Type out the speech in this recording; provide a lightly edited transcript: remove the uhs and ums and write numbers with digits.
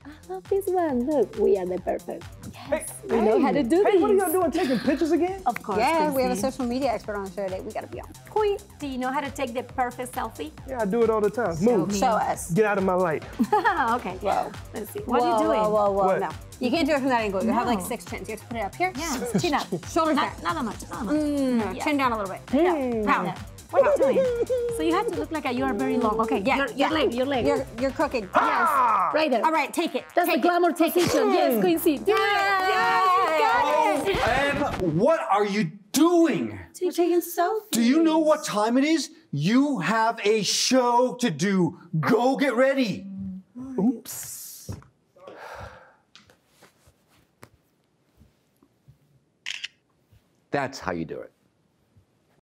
I love this one. Look, we are the perfect. Yes, hey, we know how to do this. Hey, what are y'all doing? Taking pictures again? Of course. Yeah, we have a social media expert on the show today. We gotta be on point. Do you know how to take the perfect selfie? Yeah, I do it all the time. Move. Show us. Get out of my light. Okay. Whoa. Let's see. What are you doing? Whoa. What? No. You can't do it from that angle. You have like 6 chins. You have to put it up here. Yeah, chin up. Shoulders back. Not that much. Yeah. Chin down a little bit. Pound. What are you doing? So you have to look like you are very long. Okay, Yeah, your leg. You're cooking. Yes, right there. All right, take it. That's take the glamour position. Yes, Quincy. Do it. Yes, you got it. And what are you doing? We're taking selfies. Do you know what time it is? You have a show to do. Go get ready. Oops. That's how you do it.